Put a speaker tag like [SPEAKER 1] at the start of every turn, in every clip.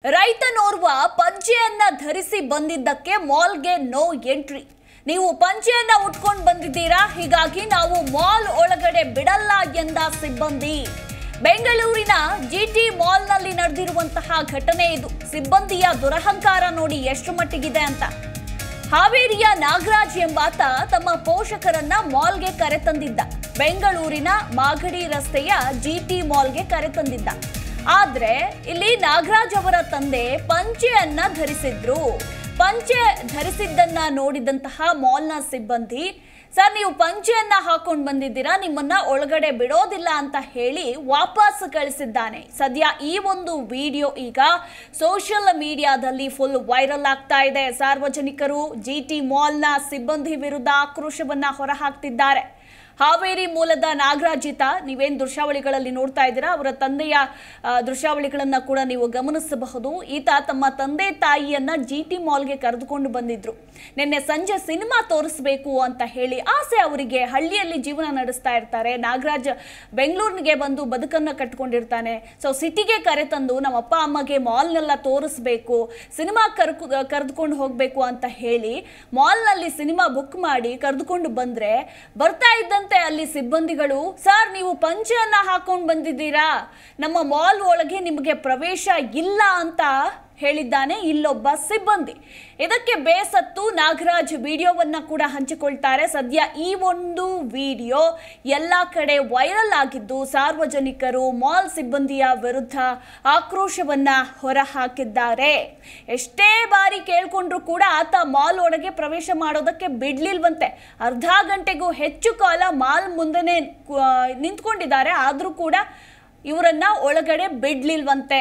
[SPEAKER 1] ರೈತನೋರ್ವ ಪಂಚೆಯನ್ನ ಧರಿಸಿ ಬಂದಿದ್ದಕ್ಕೆ ಮಾಲ್ಗೆ no entry. ನೀವು ಪಂಚೆಯನ್ನ ಉಟ್ಕೊಂಡು ಬಂದಿದ್ದೀರಾ, ಹೀಗಾಗಿ ನಾವು ಮಾಲ್ ಒಳಗಡೆ ಬಿಡಲ್ಲ ಎಂದ ಸಿಬ್ಬಂದಿ. ಬೆಂಗಳೂರಿನ ಜಿಟಿ ಮಾಲ್ನಲ್ಲಿ ನಡೆದಿರುವಂತಹ ಘಟನೆ ಇದು. ಸಿಬ್ಬಂದಿಯ ದುರಹಂಕಾರ ನೋಡಿ ಎಷ್ಟು ಮಟ್ಟಿಗಿದೆ ಅಂತ. ಹಾವೇರಿಯ ನಾಗರಾಜ್ ಎಂಬಾತ ತಮ್ಮ ಪೋಷಕರನ್ನ ಮಾಲ್ಗೆ ಕರೆತಂದಿದ್ದ. ಬೆಂಗಳೂರಿನ ಮಾಗಡಿ ರಸ್ತೆಯ ಜಿಟಿ ಮಾಲ್ಗೆ ಕರೆತಂದಿದ್ದ. ಆದ್ರೆ ಇಲ್ಲಿ ನಾಗರಾಜ್ ಅವರ ತಂದೆ ಪಂಚೆಯನ್ನ ಧರಿಸಿದ್ರು. ಪಂಚೆ ಧರಿಸಿದ್ದನ್ನ ನೋಡಿದಂತಹ ಮಾಲ್ನ ಸಿಬ್ಬಂದಿ, ಸರ್ ನೀವು ಪಂಚೆಯನ್ನ ಹಾಕೊಂಡು ಬಂದಿದ್ದೀರಾ, ನಿಮ್ಮನ್ನ ಒಳಗಡೆ ಬಿಡೋದಿಲ್ಲ ಅಂತ ಹೇಳಿ ವಾಪಸ್ ಕಳಿಸಿದ್ದಾನೆ. ಸದ್ಯ ಈ ಒಂದು ವಿಡಿಯೋ ಈಗ ಸೋಷಿಯಲ್ ಮೀಡಿಯಾದಲ್ಲಿ ಫುಲ್ ವೈರಲ್ ಆಗ್ತಾ ಇದೆ. ಸಾರ್ವಜನಿಕರು ಜಿಟಿ ಮಾಲ್ನ ಸಿಬ್ಬಂದಿ ವಿರುದ್ಧ ಆಕ್ರೋಶವನ್ನ ಹೊರಹಾಕ್ತಿದ್ದಾರೆ. ಹಾವೇರಿ ಮೂಲದ ನಾಗರಾಜಿತ, ನೀವೇನು ದೃಶ್ಯಾವಳಿಗಳಲ್ಲಿ ನೋಡ್ತಾ ಇದ್ದೀರಾ, ಅವರ ತಂದೆಯ ದೃಶ್ಯಾವಳಿಗಳನ್ನ ಕೂಡ ನೀವು ಗಮನಿಸಬಹುದು. ಈತ ತಮ್ಮ ತಂದೆ ತಾಯಿಯನ್ನ ಜಿಟಿ ಮಾಲ್ಗೆ ಕರೆದುಕೊಂಡು ಬಂದಿದ್ರು. ನಿನ್ನೆ ಸಂಜೆ ಸಿನಿಮಾ ತೋರಿಸಬೇಕು ಅಂತ ಹೇಳಿ ಆಸೆ ಅವರಿಗೆ. ಹಳ್ಳಿಯಲ್ಲಿ ಜೀವನ ನಡೆಸ್ತಾ ಇರ್ತಾರೆ. ನಾಗರಾಜ್ ಬೆಂಗಳೂರಿಗೆ ಬಂದು ಬದುಕನ್ನು ಕಟ್ಕೊಂಡಿರ್ತಾನೆ. ಸೊ ಸಿಟಿಗೆ ಕರೆತಂದು ನಮ್ಮ ಅಪ್ಪ ಅಮ್ಮಗೆ ಮಾಲ್ನೆಲ್ಲ ತೋರಿಸ್ಬೇಕು, ಸಿನಿಮಾ ಕರೆದುಕೊಂಡು ಹೋಗಬೇಕು ಅಂತ ಹೇಳಿ ಮಾಲ್ನಲ್ಲಿ ಸಿನಿಮಾ ಬುಕ್ ಮಾಡಿ ಕರೆದುಕೊಂಡು ಬಂದ್ರೆ, ಬರ್ತಾ ಇದ್ದಂತೆ ಅಲ್ಲಿ ಸಿಬ್ಬಂದಿಗಳು, ಸರ್ ನೀವು ಪಂಚೆಯನ್ನ ಹಾಕೊಂಡು ಬಂದಿದ್ದೀರಾ, ನಮ್ಮ ಮಾಲ್ ಒಳಗೆ ನಿಮಗೆ ಪ್ರವೇಶ ಇಲ್ಲ ಅಂತ ಹೇಳಿದ್ದಾನೆ ಇಲ್ಲೊಬ್ಬ ಸಿಬ್ಬಂದಿ. ಇದಕ್ಕೆ ಬೇಸತ್ತು ನಾಗರಾಜ್ ವಿಡಿಯೋವನ್ನ ಕೂಡ ಹಂಚಿಕೊಳ್ತಾರೆ. ಸದ್ಯ ಈ ಒಂದು ವಿಡಿಯೋ ಎಲ್ಲ ಕಡೆ ವೈರಲ್ ಆಗಿದ್ದು, ಸಾರ್ವಜನಿಕರು ಮಾಲ್ ಸಿಬ್ಬಂದಿಯ ವಿರುದ್ಧ ಆಕ್ರೋಶವನ್ನ ಹೊರಹಾಕಿದ್ದಾರೆ. ಎಷ್ಟೇ ಬಾರಿ ಕೇಳ್ಕೊಂಡ್ರು ಕೂಡ ಆತ ಮಾಲ್ ಒಳಗೆ ಪ್ರವೇಶ ಮಾಡೋದಕ್ಕೆ ಬಿಡ್ಲಿಲ್ವಂತೆ. ಅರ್ಧ ಗಂಟೆಗೂ ಹೆಚ್ಚು ಕಾಲ ಮಾಲ್ ಮುಂದೆನೆ ನಿಂತ್ಕೊಂಡಿದ್ದಾರೆ. ಆದ್ರೂ ಕೂಡ ಇವರನ್ನ ಒಳಗಡೆ ಬಿಡ್ಲಿಲ್ವಂತೆ.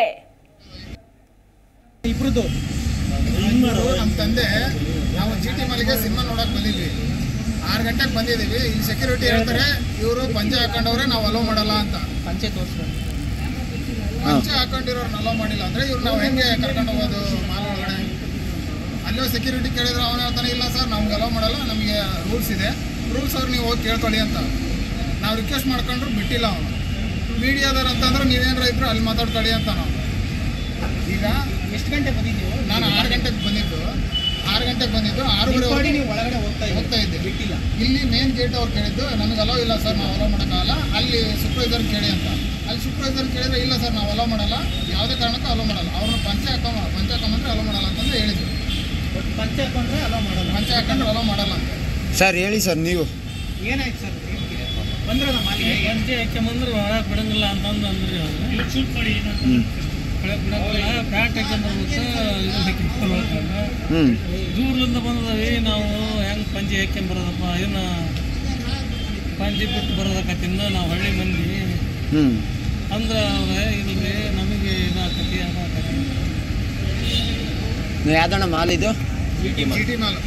[SPEAKER 2] ಇಬ್ರದ್ದು ನಮ್ಮ ತಂದೆ ನಾವು ಜಿಟಿ ಮಾಲಿಗೆ ಸಿನಿಮಾ ನೋಡಕ್ ಬಂದಿದ್ವಿ. 6 ಗಂಟೆಗೆ ಬಂದಿದ್ದೀವಿ. ಇಲ್ಲಿ ಸೆಕ್ಯೂರಿಟಿ ಹೇಳ್ತಾರೆ ಇವರು ಪಂಚೆ ಹಾಕೊಂಡವ್ರೆ, ನಾವು ಅಲೋ ಮಾಡಲ್ಲ ಅಂತ. ಪಂಚೆ ಹಾಕೊಂಡಿರೋರು ಅಲೋ ಮಾಡಿಲ್ಲ ಅಂದ್ರೆ ಇವ್ರು ನಾವು ಹೆಂಗೆ ಕರ್ಕೊಂಡು ಹೋಗೋದು ಮಾಲ್ ಒಳಗಡೆ? ಅಲ್ಲೋ ಸೆಕ್ಯೂರಿಟಿ ಕೇಳಿದ್ರೆ ಅವನು ಹೇಳ್ತಾನೆ, ಇಲ್ಲ ಸರ್ ನಮ್ಗೆ ಅಲೋ ಮಾಡಲ್ಲ, ನಮಗೆ ರೂಲ್ಸ್ ಇದೆ, ರೂಲ್ಸ್ ಅವ್ರು ನೀವು ಹೋಗಿ ಕೇಳ್ಕೊಳ್ಳಿ ಅಂತ. ನಾವು ರಿಕ್ವೆಸ್ಟ್ ಮಾಡ್ಕೊಂಡ್ರು ಬಿಟ್ಟಿಲ್ಲ ಅವನು. ಮೀಡಿಯಾದವ್ರು ಅಂತಂದ್ರೆ ನೀವೇನಾರ ಇದ್ರು ಅಲ್ಲಿ ಮಾತಾಡ್ಕೊಳ್ಳಿ ಅಂತ. ನಾವು ಈಗ ಎಷ್ಟು ಗಂಟೆ ಬಂದಿದ್ದೀವಿ? ನಾನು 6 ಗಂಟೆಗೆ ಬಂದಿದ್ದು. 6:30 ನೀವು ಒಳಗಡೆ ಹೋಗ್ತಾ ಇದ್ದೆ, ಬಿಟ್ಟಿಲ್ಲ. ಇಲ್ಲಿ ಮೇನ್ ಗೇಟ್ ಅವ್ರು ಕೇಳಿದ್ದು ನಮಗೆ ಅಲೋ ಇಲ್ಲ ಸರ್, ನಾವು ಅಲೋ ಮಾಡೋಕ್ಕಾಗಲ್ಲ, ಅಲ್ಲಿ ಸೂಪರ್ವೈಸರ್ ಕೇಳಿ ಅಂತ. ಅಲ್ಲಿ ಸೂಪರ್ವೈಸರ್ ಕೇಳಿದ್ರೆ ಇಲ್ಲ ಸರ್ ನಾವು ಅಲೋ ಮಾಡಲ್ಲ, ಯಾವುದೇ ಕಾರಣಕ್ಕೂ ಅಲೋ ಮಾಡಲ್ಲ, ಅವ್ರನ್ನ ಪಂಚೆ ಹಾಕೊಂಡ್ರೆ ಅಲೋ ಮಾಡಲ್ಲ ಅಂತಂದ್ರೆ ಹೇಳಿದ್ರು. ಪಂಚೆ ಹಾಕೊಂಡ್ರೆ ಅಲೋ ಮಾಡಲ್ಲ ಅಂತ
[SPEAKER 3] ಸರ್ ಹೇಳಿ ಸರ್. ನೀವು
[SPEAKER 2] ಏನಾಯ್ತು ಸರ್? ಬಂದ್ರಲ್ಲ ಮಾಲಿಗೆ
[SPEAKER 4] ಪಂಚೆ ಹಾಕ್ಯಂಬಂದ್ರೆ ಹೊರಗೆ ಬಿಡಂಗಿಲ್ಲ ಅಂತಂದು ಅಂದ್ರಿ. ಪ್ಯಾಂಟ್ ದೂರದಿಂದ ಬಂದದವಿ, ನಾವು ಹೆಂಗೆ ಪಂಚೆ ಹಾಕ್ಯಂಬರೋದಪ್ಪ, ಇದನ್ನ ಪಂಚೆ ಬಿಟ್ಟು ಬರೋದಕ್ಕತ್ತಿಂದ ನಾವು ಹಳ್ಳಿ ಮಂದಿ ಅಂದ್ರೆ ಇಲ್ರಿ ನಮಗೆ ಇದಾಕತಿ ಅದಾಕತಿ.
[SPEAKER 3] ಯಾವ್ದಣ್ಣ ಮಾಲ್ ಇದು?
[SPEAKER 2] ಜಿಟಿ ಮಾಲ್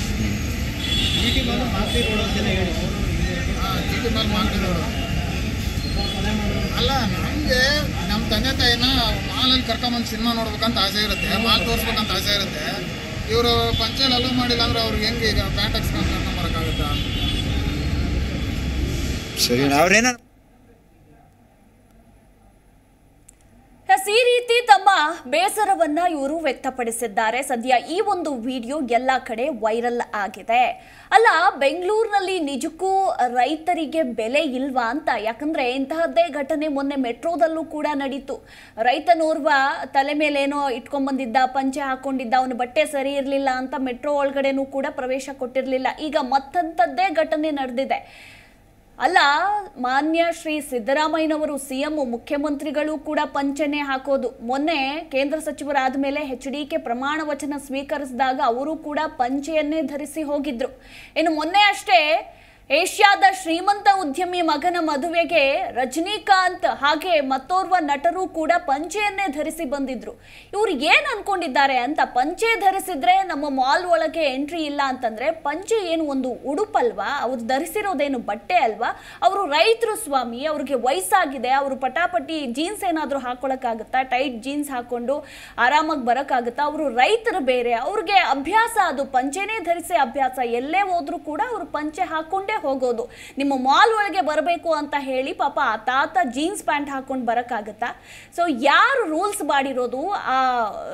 [SPEAKER 2] ಮಾಗಡಿ ರೋಡ್ ಅಂತೆಲ್ಲ ಹೇಳಿ. ಜಿಟಿ ಮಾಲ್ ಮಾಗಡಿ ರೋಡ್ ಅಲ್ಲ. ನಮಗೆ ನಮ್ಮ ತಂದೆ ತಾಯಿನ ಮಾಲಲ್ಲಿ ಕರ್ಕೊಂಬಂದು ಸಿನಿಮಾ ನೋಡ್ಬೇಕಂತ ಆಸೆ ಇರುತ್ತೆ, ಮಾಲ್ ತೋರಿಸ್ಬೇಕಂತ ಆಸೆ ಇರುತ್ತೆ. ಇವರು ಪಂಚೆಯಲ್ಲಿ ಅಲೋ ಮಾಡಿಲ್ಲ ಅಂದ್ರೆ ಅವ್ರಿಗೆ ಹೆಂಗೆ ಈಗ ಪ್ಯಾಂಟ್ ಹಾಕ್ಸ್ಕೊಂಡು ಕರ್ಕೊಂಬರೋಕ್ಕಾಗುತ್ತಾ?
[SPEAKER 3] ಸರಿ, ಅವ್ರೇನ
[SPEAKER 1] ಈ ರೀತಿ ತಮ್ಮ ಬೇಸರವನ್ನ ಇವರು ವ್ಯಕ್ತಪಡಿಸಿದ್ದಾರೆ. ಸದ್ಯ ಈ ಒಂದು ವಿಡಿಯೋ ಎಲ್ಲ ಕಡೆ ವೈರಲ್ ಆಗಿದೆ. ಅಲ್ಲ, ಬೆಂಗಳೂರಿನಲ್ಲಿ ನಿಜಕ್ಕೂ ರೈತರಿಗೆ ಬೆಲೆ ಇಲ್ವಾ ಅಂತ? ಯಾಕಂದ್ರೆ ಇಂತಹದ್ದೇ ಘಟನೆ ಮೊನ್ನೆ ಮೆಟ್ರೋದಲ್ಲೂ ಕೂಡ ನಡೀತು. ರೈತನೋರ್ವ ತಲೆ ಮೇಲೇನೋ ಇಟ್ಕೊಂಡ್ಬಂದಿದ್ದ, ಪಂಚೆ ಹಾಕೊಂಡಿದ್ದ, ಅವನ ಬಟ್ಟೆ ಸರಿ ಇರಲಿಲ್ಲ ಅಂತ ಮೆಟ್ರೋ ಒಳಗಡೆನೂ ಕೂಡ ಪ್ರವೇಶ ಕೊಟ್ಟಿರಲಿಲ್ಲ. ಈಗ ಮತ್ತಂಥದ್ದೇ ಘಟನೆ ನಡೆದಿದೆ. ಅಲ್ಲ, ಮಾನ್ಯ ಶ್ರೀ ಸಿದ್ದರಾಮಯ್ಯನವರು ಸಿಎಂ, ಮುಖ್ಯಮಂತ್ರಿಗಳು ಕೂಡ ಪಂಚೆನೆ ಹಾಕೋದು. ಮೊನ್ನೆ ಕೇಂದ್ರ ಸಚಿವರಾದ ಮೇಲೆ HDK ಪ್ರಮಾಣ ವಚನ ಸ್ವೀಕರಿಸಿದಾಗ ಅವರು ಕೂಡ ಪಂಚೆಯನ್ನೇ ಧರಿಸಿ ಹೋಗಿದ್ರು. ಇನ್ನು ಮೊನ್ನೆ ಅಷ್ಟೇ ಏಷ್ಯಾದ ಶ್ರೀಮಂತ ಉದ್ಯಮಿ ಮಗನ ಮದುವೆಗೆ ರಜನಿಕಾಂತ್ ಹಾಗೆ ಮತ್ತೋರ್ವ ನಟರು ಕೂಡ ಪಂಚೆಯನ್ನೇ ಧರಿಸಿ ಬಂದಿದ್ರು. ಇವ್ರು ಏನ್ ಅನ್ಕೊಂಡಿದ್ದಾರೆ ಅಂತ, ಪಂಚೆ ಧರಿಸಿದ್ರೆ ನಮ್ಮ ಮಾಲ್ ಒಳಗೆ ಎಂಟ್ರಿ ಇಲ್ಲ ಅಂತಂದ್ರೆ ಪಂಚೆ ಏನು ಒಂದು ಉಡುಪಲ್ವಾ? ಅವ್ರು ಧರಿಸಿರೋದೇನು ಬಟ್ಟೆ ಅಲ್ವಾ? ಅವರು ರೈತರು ಸ್ವಾಮಿ, ಅವ್ರಿಗೆ ವಯಸ್ಸಾಗಿದೆ, ಅವರು ಪಟಾಪಟಿ ಜೀನ್ಸ್ ಏನಾದ್ರು ಹಾಕೊಳಕ್ಕಾಗುತ್ತಾ? ಟೈಟ್ ಜೀನ್ಸ್ ಹಾಕೊಂಡು ಆರಾಮಾಗಿ ಬರಕ್ಕಾಗುತ್ತಾ? ಅವರು ರೈತರು ಬೇರೆ, ಅವ್ರಿಗೆ ಅಭ್ಯಾಸ ಅದು ಪಂಚೆನೇ ಧರಿಸಿ ಅಭ್ಯಾಸ. ಎಲ್ಲೇ ಹೋದ್ರು ಕೂಡ ಅವರು ಪಂಚೆ ಹಾಕೊಂಡೇ ಹೋಗೋದು. ನಿಮ್ಮ ಮಾಲ್ ಒಳಗೆ ಬರಬೇಕು ಅಂತ ಹೇಳಿ ಪಾಪ ಆ ತಾತ ಜೀನ್ಸ್ ಪ್ಯಾಂಟ್ ಹಾಕೊಂಡು ಬರಕ್ಕಾಗತ್ತಾ? ಸೊ ಯಾರು ರೂಲ್ಸ್ ಮಾಡಿರೋದು? ಆ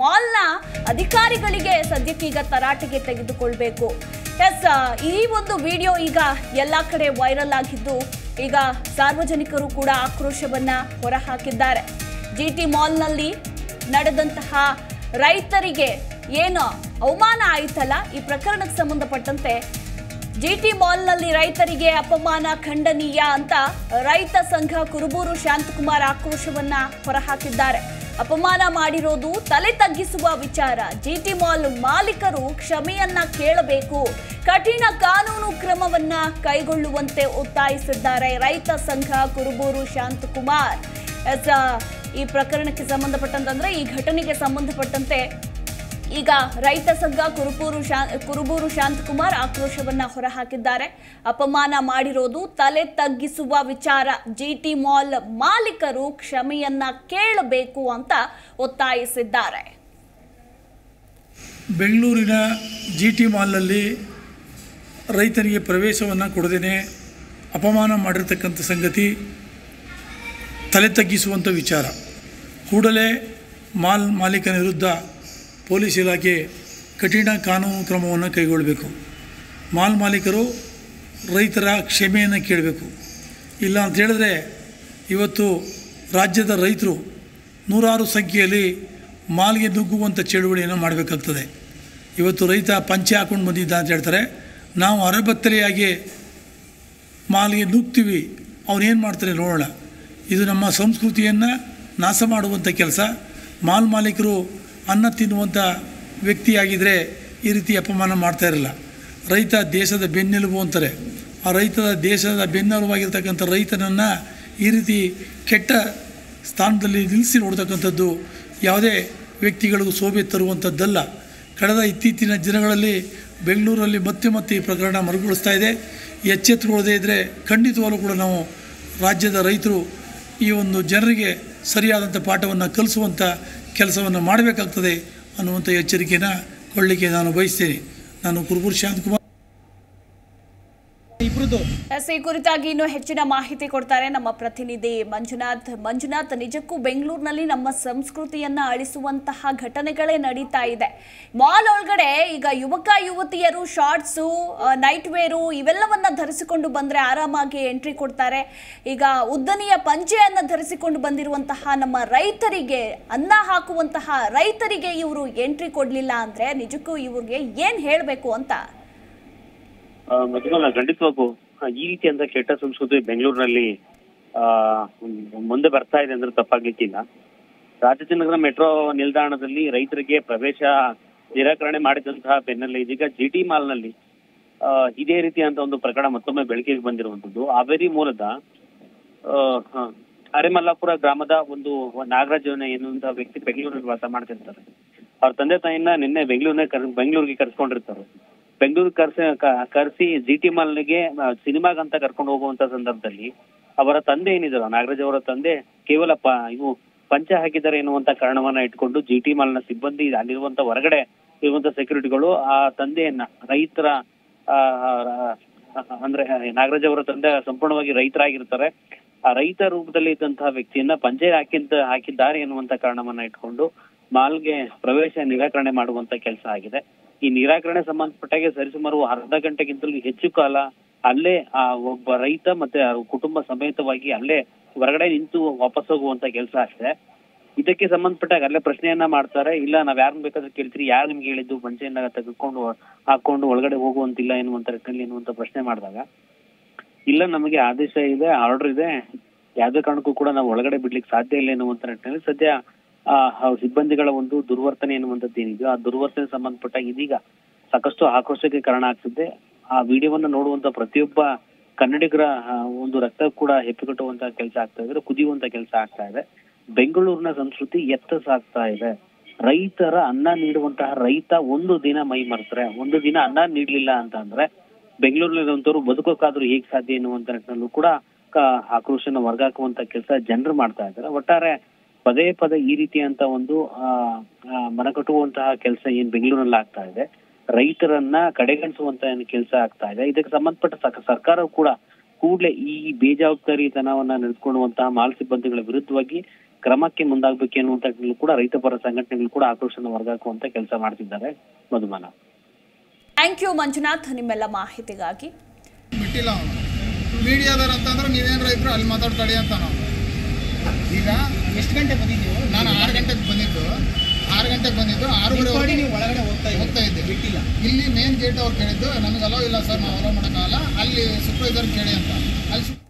[SPEAKER 1] ಮಾಲ್ನ ಅಧಿಕಾರಿಗಳಿಗೆ ಸದ್ಯಕ್ಕೀಗ ತರಾಟೆಗೆ ತೆಗೆದುಕೊಳ್ಬೇಕು. ಎಸ್, ಈ ಒಂದು ವಿಡಿಯೋ ಈಗ ಎಲ್ಲ ಕಡೆ ವೈರಲ್ ಆಗಿದ್ದು ಈಗ ಸಾರ್ವಜನಿಕರು ಕೂಡ ಆಕ್ರೋಶವನ್ನ ಹೊರಹಾಕಿದ್ದಾರೆ. ಜಿಟಿ ಮಾಲ್ನಲ್ಲಿ ನಡೆದಂತಹ ರೈತರಿಗೆ ಏನು ಅವಮಾನ ಆಯ್ತಲ್ಲ, ಈ ಪ್ರಕರಣಕ್ಕೆ ಸಂಬಂಧಪಟ್ಟಂತೆ ಜಿಟಿ ಮಾಲ್ನಲ್ಲಿ ರೈತರಿಗೆ ಅಪಮಾನ ಖಂಡನೀಯ ಅಂತ ರೈತ ಸಂಘ ಕುರುಬೂರು ಶಾಂತಕುಮಾರ್ ಆಕ್ರೋಶವನ್ನ ಹೊರಹಾಕಿದ್ದಾರೆ. ಅಪಮಾನ ಮಾಡಿರೋದು ತಲೆ ತಗ್ಗಿಸುವ ವಿಚಾರ. ಜಿಟಿ ಮಾಲ್ ಮಾಲೀಕರು ಕ್ಷಮೆಯನ್ನ ಕೇಳಬೇಕು, ಕಠಿಣ ಕಾನೂನು ಕ್ರಮವನ್ನ ಕೈಗೊಳ್ಳುವಂತೆ ಒತ್ತಾಯಿಸಿದ್ದಾರೆ ರೈತ ಸಂಘ ಕುರುಬೂರು ಶಾಂತಕುಮಾರ್. ಈ ಪ್ರಕರಣಕ್ಕೆ ಸಂಬಂಧಪಟ್ಟಂತಂದ್ರೆ ಈ ಘಟನೆಗೆ ಸಂಬಂಧಪಟ್ಟಂತೆ ಈಗ ರೈತ ಸಂಘ ಕುರುಬೂರು ಶಾಂತಕುಮಾರ್ ಆಕ್ರೋಶವನ್ನ ಹೊರಹಾಕಿದ್ದಾರೆ. ಅಪಮಾನ ಮಾಡಿರೋದು ತಲೆ ತಗ್ಗಿಸುವ ವಿಚಾರ. ಜಿಟಿ ಮಾಲ್ ಮಾಲೀಕರು ಕ್ಷಮೆಯನ್ನ ಕೇಳಬೇಕು ಅಂತ ಒತ್ತಾಯಿಸಿದ್ದಾರೆ.
[SPEAKER 5] ಬೆಂಗಳೂರಿನ ಜಿಟಿ ಮಾಲ್ನಲ್ಲಿ ರೈತರಿಗೆ ಪ್ರವೇಶವನ್ನು ಕೊಡದೇನೆ ಅಪಮಾನ ಮಾಡಿರ್ತಕ್ಕಂಥ ಸಂಗತಿ ತಲೆ ತಗ್ಗಿಸುವಂಥ ವಿಚಾರ. ಕೂಡಲೇ ಮಾಲ್ ಮಾಲೀಕನ ವಿರುದ್ಧ ಪೊಲೀಸ್ ಇಲಾಖೆ ಕಠಿಣ ಕಾನೂನು ಕ್ರಮವನ್ನು ಕೈಗೊಳ್ಳಬೇಕು. ಮಾಲ್ ಮಾಲೀಕರು ರೈತರ ಕ್ಷಮೆಯನ್ನು ಕೇಳಬೇಕು. ಇಲ್ಲ ಅಂತ ಹೇಳಿದ್ರೆ ಇವತ್ತು ರಾಜ್ಯದ ರೈತರು ನೂರಾರು ಸಂಖ್ಯೆಯಲ್ಲಿ ಮಾಲ್ಗೆ ನುಗ್ಗುವಂಥ ಚಳುವಳಿಯನ್ನು ಮಾಡಬೇಕಾಗ್ತದೆ. ಇವತ್ತು ರೈತ ಪಂಚೆ ಹಾಕ್ಕೊಂಡು ಬಂದಿದ್ದ ಅಂತ ಹೇಳ್ತಾರೆ, ನಾವು ಅರೆಬತ್ತಲೆಯಾಗಿ ಮಾಲ್ಗೆ ನುಗ್ತೀವಿ, ಅವನೇನು ಮಾಡ್ತಾರೆ ನೋಡೋಣ. ಇದು ನಮ್ಮ ಸಂಸ್ಕೃತಿಯನ್ನು ನಾಶ ಮಾಡುವಂಥ ಕೆಲಸ. ಮಾಲ್ ಮಾಲೀಕರು ಅನ್ನ ತಿನ್ನುವಂಥ ವ್ಯಕ್ತಿಯಾಗಿದ್ದರೆ ಈ ರೀತಿ ಅಪಮಾನ ಮಾಡ್ತಾ ಇರಲ್ಲ. ರೈತ ದೇಶದ ಬೆನ್ನೆಲುಬು ಅಂತಾರೆ. ಆ ದೇಶದ ಬೆನ್ನೆಲುಬಾಗಿರ್ತಕ್ಕಂಥ ರೈತನನ್ನು ಈ ರೀತಿ ಕೆಟ್ಟ ಸ್ಥಾನದಲ್ಲಿ ನಿಲ್ಲಿಸಿ ನೋಡ್ತಕ್ಕಂಥದ್ದು ಯಾವುದೇ ವ್ಯಕ್ತಿಗಳಿಗೂ ಶೋಭೆ ತರುವಂಥದ್ದಲ್ಲ. ಕಳೆದ ಇತ್ತೀಚಿನ ದಿನಗಳಲ್ಲಿ ಬೆಂಗಳೂರಲ್ಲಿ ಮತ್ತೆ ಈ ಪ್ರಕರಣ ಮರುಕಳಿಸ್ತಾ ಇದೆ. ಎಚ್ಚೆತ್ತುಕೊಳ್ಳದೇ ಇದ್ದರೆ ಖಂಡಿತವಾಗಲೂ ಕೂಡ ನಾವು ರಾಜ್ಯದ ರೈತರು ಈ ಒಂದು ಜನರಿಗೆ ಸರಿಯಾದಂಥ ಪಾಠವನ್ನು ಕಲಿಸುವಂಥ ಕೆಲಸವನ್ನು ಮಾಡಬೇಕಾಗ್ತದೆ ಅನ್ನುವಂಥ ಎಚ್ಚರಿಕೆಯನ್ನು ಕೊಡಲಿಕ್ಕೆ ನಾನು ಬಯಸ್ತೇನೆ. ನಾನು ಕುರುಬೂರು ಶಾಂತಕುಮಾರ್.
[SPEAKER 1] ಈ ಕುರಿತಾಗಿ ಇನ್ನೂ ಹೆಚ್ಚಿನ ಮಾಹಿತಿ ಕೊಡ್ತಾರೆ ನಮ್ಮ ಪ್ರತಿನಿಧಿ ಮಂಜುನಾಥ್, ನಿಜಕ್ಕೂ ಬೆಂಗಳೂರಿನಲ್ಲಿ ನಮ್ಮ ಸಂಸ್ಕೃತಿಯನ್ನ ಅಳಿಸುವಂತಹ ಘಟನೆಗಳೇ ನಡೀತಾ ಇದೆ. ಮಾಲ್ ಒಳಗಡೆ ಈಗ ಯುವಕ ಯುವತಿಯರು ಶಾರ್ಟ್ಸು, ನೈಟ್ ವೇರು ಇವೆಲ್ಲವನ್ನ ಧರಿಸಿಕೊಂಡು ಬಂದ್ರೆ ಆರಾಮಾಗಿ ಎಂಟ್ರಿ ಕೊಡ್ತಾರೆ. ಈಗ ಉದ್ದನೆಯ ಪಂಚೆಯನ್ನ ಧರಿಸಿಕೊಂಡು ಬಂದಿರುವಂತಹ ನಮ್ಮ ರೈತರಿಗೆ, ಅನ್ನ ಹಾಕುವಂತಹ ರೈತರಿಗೆ ಇವರು ಎಂಟ್ರಿ ಕೊಡ್ಲಿಲ್ಲ ಅಂದ್ರೆ ನಿಜಕ್ಕೂ ಇವ್ರಿಗೆ ಏನ್ ಹೇಳ್ಬೇಕು ಅಂತ.
[SPEAKER 6] ಖಂಡಿತವಾಗೂ ಈ ರೀತಿ ಅಂತ ಕೆಟ್ಟ ಸಂಸ್ಕೃತಿ ಬೆಂಗಳೂರಿನಲ್ಲಿ ಮುಂದೆ ಬರ್ತಾ ಇದೆ ಅಂದ್ರೆ ತಪ್ಪಾಗ್ಲಿಕ್ಕಿಲ್ಲ. ರಾಜಾಜಿನಗರ ಮೆಟ್ರೋ ನಿಲ್ದಾಣದಲ್ಲಿ ರೈತರಿಗೆ ಪ್ರವೇಶ ನಿರಾಕರಣೆ ಮಾಡಿದಂತಹ ಬೆನ್ನಲ್ಲೇ ಇದೀಗ ಜಿಟಿ ಮಾಲ್ನಲ್ಲಿ ಇದೇ ರೀತಿ ಅಂತ ಒಂದು ಪ್ರಕರಣ ಮತ್ತೊಮ್ಮೆ ಬೆಳಕಿಗೆ ಬಂದಿರುವಂತದ್ದು. ಹಾವೇರಿ ಮೂಲದ ಅರೆಮಲ್ಲಾಪುರ ಗ್ರಾಮದ ಒಂದು ನಾಗರಾಜ್ ಎನ್ನುವಂತಹ ವ್ಯಕ್ತಿ ಬೆಂಗಳೂರಲ್ಲಿ ವಾಸ ಮಾಡ್ತಿರ್ತಾರೆ. ಅವ್ರ ತಂದೆ ತಾಯಿನ ನಿನ್ನೆ ಬೆಂಗಳೂರಿಗೆ ಕರ್ಸ್ಕೊಂಡಿರ್ತಾರೆ. ಬೆಂಗಳೂರಿಗೆ ಕರೆಸಿ ಜಿಟಿ ಮಾಲ್ಗೆ ಸಿನಿಮಾಗಂತ ಕರ್ಕೊಂಡು ಹೋಗುವಂತ ಸಂದರ್ಭದಲ್ಲಿ ಅವರ ತಂದೆ ಏನಿದಾರ, ನಾಗರಾಜ್ ಅವರ ತಂದೆ ಕೇವಲ ಇವು ಪಂಚ ಹಾಕಿದ್ದಾರೆ ಎನ್ನುವಂತ ಕಾರಣವನ್ನ ಇಟ್ಕೊಂಡು ಜಿಟಿ ಮಾಲ್ನ ಸಿಬ್ಬಂದಿ, ಅಲ್ಲಿರುವಂತ ಹೊರಗಡೆ ಇರುವಂತ ಸೆಕ್ಯೂರಿಟಿಗಳು ಆ ತಂದೆಯನ್ನ ರೈತರ ಅಂದ್ರೆ ನಾಗರಾಜ್ ಅವರ ತಂದೆ ಸಂಪೂರ್ಣವಾಗಿ ರೈತರಾಗಿರ್ತಾರೆ. ಆ ರೈತ ರೂಪದಲ್ಲಿ ಇದ್ದಂತಹ ವ್ಯಕ್ತಿಯನ್ನ ಪಂಚೆ ಹಾಕಿದ್ದಾರೆ ಎನ್ನುವಂತ ಕಾರಣವನ್ನ ಇಟ್ಕೊಂಡು ಮಾಲ್ಗೆ ಪ್ರವೇಶ ನಿರಾಕರಣೆ ಮಾಡುವಂತ ಕೆಲಸ ಆಗಿದೆ. ಈ ನಿರಾಕರಣೆ ಸಂಬಂಧಪಟ್ಟಾಗೆ ಸರಿಸುಮಾರು ಅರ್ಧ ಗಂಟೆಗಿಂತಲೂ ಹೆಚ್ಚು ಕಾಲ ಅಲ್ಲೇ ಆ ಒಬ್ಬ ರೈತ ಮತ್ತೆ ಕುಟುಂಬ ಸಮೇತವಾಗಿ ಅಲ್ಲೇ ಹೊರಗಡೆ ನಿಂತು ವಾಪಸ್ ಹೋಗುವಂತ ಕೆಲಸ ಆಗಿದೆ. ಇದಕ್ಕೆ ಸಂಬಂಧಪಟ್ಟಾಗ ಅಲ್ಲೇ ಪ್ರಶ್ನೆಯನ್ನ ಮಾಡ್ತಾರೆ. ಇಲ್ಲ ನಾವ್ ಯಾರನ್ನ ಬೇಕಾದ್ರೂ ಕೇಳ್ತೀರಿ, ಯಾರು ನಿಮ್ಗೆ ಹೇಳಿದ್ದು ಪಂಚೆಯನ್ನ ತೆಗೆದುಕೊಂಡು ಹಾಕೊಂಡು ಒಳಗಡೆ ಹೋಗುವಂತಿಲ್ಲ ಎನ್ನುವಂತ ಪ್ರಶ್ನೆ ಮಾಡಿದಾಗ, ಇಲ್ಲ ನಮಗೆ ಆದೇಶ ಇದೆ, ಆರ್ಡರ್ ಇದೆ, ಯಾವ್ದೇ ಕಾರಣಕ್ಕೂ ಕೂಡ ನಾವು ಒಳಗಡೆ ಬಿಡ್ಲಿಕ್ಕೆ ಸಾಧ್ಯ ಇಲ್ಲ ಎನ್ನುವಂತ ನಿಟ್ಟಿನಲ್ಲಿ ಸದ್ಯ ಸಿಬ್ಬಂದಿಗಳ ಒಂದು ದುರ್ವರ್ತನೆ ಎನ್ನುವಂಥದ್ದು ಏನಿದೆ ಆ ದುರ್ವರ್ತನೆ ಸಂಬಂಧಪಟ್ಟ ಇದೀಗ ಸಾಕಷ್ಟು ಆಕ್ರೋಶಕ್ಕೆ ಕಾರಣ ಆಗ್ತಿದೆ. ಆ ವಿಡಿಯೋವನ್ನ ನೋಡುವಂತ ಪ್ರತಿಯೊಬ್ಬ ಕನ್ನಡಿಗರ ಒಂದು ರಕ್ತ ಕೂಡ ಹೆಪ್ಪುಗಟ್ಟುವಂತ ಕೆಲಸ ಆಗ್ತಾ ಇದೆ, ಕುದಿಯುವಂತ ಕೆಲಸ ಆಗ್ತಾ ಇದೆ. ಬೆಂಗಳೂರಿನ ಸಂಸ್ಕೃತಿ ಎತ್ತ ಸಾಗ್ತಾ ಇದೆ. ರೈತರ ಅನ್ನ ನೀಡುವಂತಹ ರೈತ ಒಂದು ದಿನ ಮೈ ಮರೆತ್ರೆ, ಒಂದು ದಿನ ಅನ್ನ ನೀಡ್ಲಿಲ್ಲ ಅಂತ ಅಂದ್ರೆ ಬೆಂಗಳೂರಿನಂತವ್ರು ಬದುಕೋಕಾದ್ರೂ ಹೇಗ್ ಸಾಧ್ಯ ಎನ್ನುವಂತ ನಿಟ್ಟಿನಲ್ಲೂ ಕೂಡ ಆಕ್ರೋಶನ ವರ್ಗಾಕುವಂತ ಕೆಲಸ ಜನರು ಮಾಡ್ತಾ ಇದ್ದಾರೆ. ಒಟ್ಟಾರೆ ಪದೇ ಈ ರೀತಿಯಂತ ಒಂದು ಮನಕಟ್ಟುವಂತಹ ಕೆಲಸ ಏನ್ ಬೆಂಗಳೂರಲ್ಲಿ ಆಗ್ತಾ ಇದೆ, ರೈತರನ್ನ ಕಡೆಗಣಿಸುವಂತ ಕೆಲಸ ಆಗ್ತಾ ಇದೆ. ಇದಕ್ಕೆ ಸಂಬಂಧಪಟ್ಟ ಸರ್ಕಾರವು ಕೂಡ ಕೂಡಲೇ ಈ ಬೇಜವಾಬ್ದಾರಿತನವನ್ನ ನಡೆದುಕೊಳ್ಳುವಂತಹ ಮಾಲ್ ಸಿಬ್ಬಂದಿಗಳ ವಿರುದ್ಧವಾಗಿ ಕ್ರಮಕ್ಕೆ ಮುಂದಾಗಬೇಕು ಅನ್ನುವಂತ ಕೂಡ ರೈತ ಪರ ಸಂಘಟನೆಗಳು ಕೂಡ ಆಕ್ರೋಶನ ಹೊರಗಾಕುವಂತ ಕೆಲಸ ಮಾಡ್ತಿದ್ದಾರೆ. ಮಧುಮಾನ.
[SPEAKER 1] ಥ್ಯಾಂಕ್ ಯು ಮಂಜುನಾಥ್, ನಿಮ್ಮೆಲ್ಲ ಮಾಹಿತಿಗಾಗಿ.
[SPEAKER 2] ಬಿಟ್ಟಿಲ್ಲ ಅವನು ಮೀಡಿಯಾದವ್ರು ಅಂತಂದ್ರೆ ನೀವೇನು ರೈತರು ಅಲ್ಲಿ ಮಾತಾಡ್ಕೊಳ್ಳಿ ಅಂತ ನಾವು. ಈಗ
[SPEAKER 7] ಎಷ್ಟು ಗಂಟೆ ಬಂದಿದ್ದೀವಿ?
[SPEAKER 2] ನಾನು 6 ಗಂಟೆಗೆ ಬಂದಿದ್ದು 6:30
[SPEAKER 7] ನೀವು ಒಳಗಡೆ
[SPEAKER 2] ಹೋಗ್ತಾ ಇದ್ದೆ.
[SPEAKER 7] ಬಿಟ್ಟಿಲ್ಲ.
[SPEAKER 2] ಇಲ್ಲಿ ಮೇನ್ ಗೇಟ್ ಅವ್ರು ಕೇಳಿದ್ದು, ನಮಗೆ ಅಲೋ ಇಲ್ಲ ಸರ್, ನಾವು ಅಲೋ ಮಾಡೋಕ್ಕಾಗಲ್ಲ, ಅಲ್ಲಿ ಸೂಪರ್ವೈಸರ್ ಕೇಳಿ ಅಂತ. ಅಲ್ಲಿ